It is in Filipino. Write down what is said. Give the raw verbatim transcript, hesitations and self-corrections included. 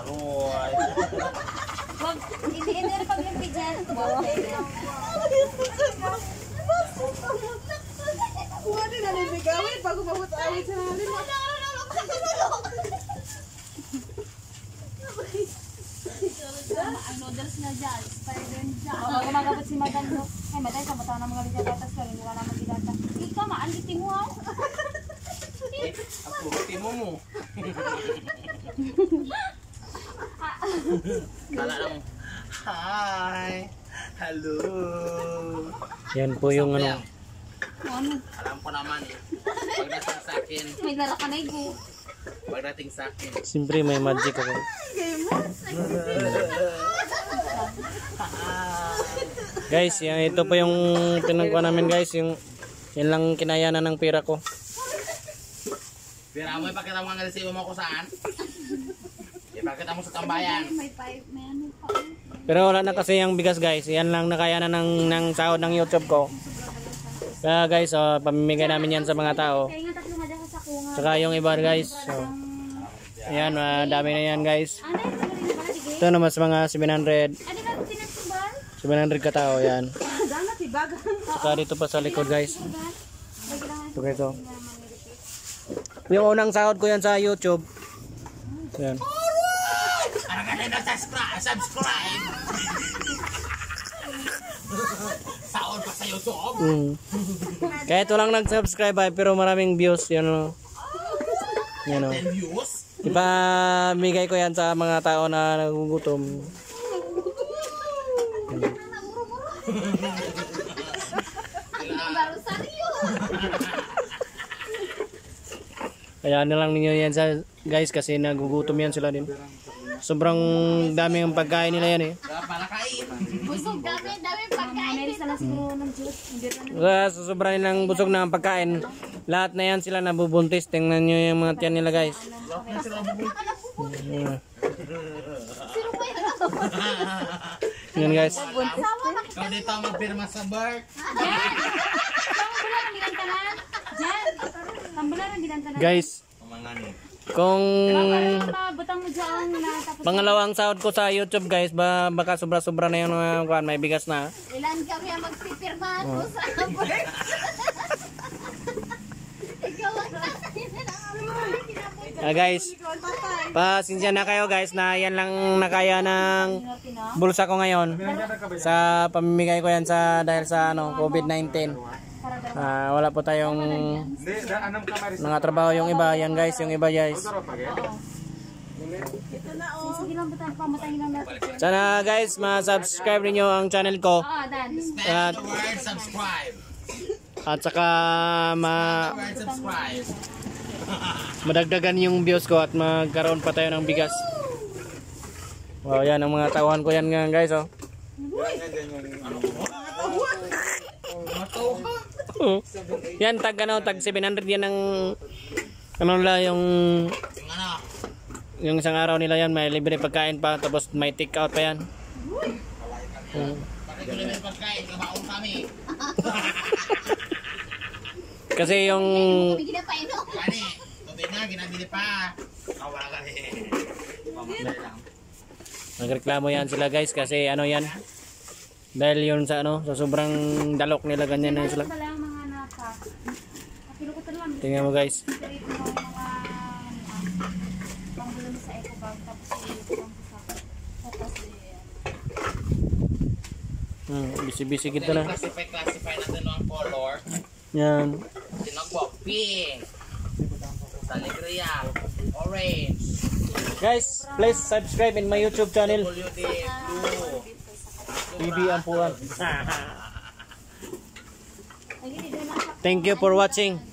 Aroy. Wag, hindi hindi rin paglimpi dyan. Kuha din na nabigawin bago mabutawin sa namin. Ang noodles na dyan, spider dyan. Oo, gumagabot si Madam. Ay, Madam, kabataw na mga ligatas ka, hindi wala naman gilata. Ikaw, maanditin mo ako. Ako, timo mo. Kala lang. Hi. Hello. Yan po yung ano. Ano? Alam ko naman eh. Pagdating sa akin. May dala ka na igo. Pagdating sa akin. Siyempre may magic ako. Guys, yan, ito po yung pinagkuha namin guys. Yung, yan lang kinaya na ng pera ko. Pira mo, ipakita mo nga resibo mo ko saan? Ipakita mo sa tambayan. May pipe, may ano pa. Pero wala na kasi yung bigas guys. Yan lang nakaya na ng, ng sahod ng YouTube ko. Kaya guys, oh, pamimigay namin yan sa mga tao. Kaya nga tatlo nga dyan sa kunga. Saka yung iba guys. So, ayan, madami na yan guys. Ano yung pagkain na pala, sige? Ito naman sa mga seven hundred. Ano ka tinagsuban? seven hundred katao yan. Ganat ibagan. Saka dito pa sa likod guys. Ito ito. Yung unang sahod ko yan sa YouTube. Ayan. Ano ka na subscribe? Subscribe! Sahod pa sa YouTube? Mm. Kahit walang nag-subscribe ay, pero maraming views. Yan o. Yan o. ten views? Ipamigay ko yan sa mga tao na nagugutom. Baru saryo. Kaya na lang ninyo yan sa guys kasi nagugutom yan sila din. Sobrang dami ng pagkain nila yan eh. Para kain. Busog dami, dami pagkain. Meron sana siguro ng juice. Sa sobra nilang busog na ang pagkain, lahat na yan sila nabubuntis. Tingnan nyo yung mga tiyan nila guys. Yan. Yan guys. Kau dito magpirma sa birth. Tambulan ang binantanan. Jan. Tambulan ang binantanan. Guys, Kamangani. kung Butang mo dyan na tapos. pangalawang sahod ko sa YouTube guys, ba, baka sobra-sobra na yung uh, kuhan, may bigas na. Ilan kami ang magpipirmahan mo sa birth? Ikaw ang Ah, guys, pasensya na kayo guys na yan lang nakaya ng bulsa ko ngayon sa pamimigay ko yan sa dahil sa ano COVID nineteen. Ah, wala po tayong mga trabaho yung iba yan guys, yung iba guys. Sige lang butang pamatayin lang natin. Sana guys ma-subscribe niyo ang channel ko. Ah, dan. At, The word subscribe. at saka ma The word subscribe. madagdagan yung views ko at magkaroon pa tayo ng bigas. Wow, yan ang mga tauhan ko yan nga guys oh. Oh. Yan tag ano, tag seven hundred yan ang ano nila yung Yung ano? yung isang araw nila yan may libre pagkain pa tapos may take out pa yan. Hmm. Bakit ko naman pagkain? Kabaong kami. Kasi yung Bigyan pa ino. Kani, tubig na, ginabili pa. Ah, wala ka rin. Pamamalay lang. nagreklamo yan sila guys kasi ano yan dahil yun sa ano sa sobrang dalok nila ganyan na sila. Pala ang mga napa. Kapilukutan lang. Tingnan mo guys. Dito mo yung mga panggulo sa eco bag tapos yung tapos Hmm, busy-busy kita na. Classify, classify natin ang color. Yan. Tinagpo, pink. Saligria, orange. Guys, please subscribe in my YouTube channel. W D, blue. T V Ampuan. Thank you for watching.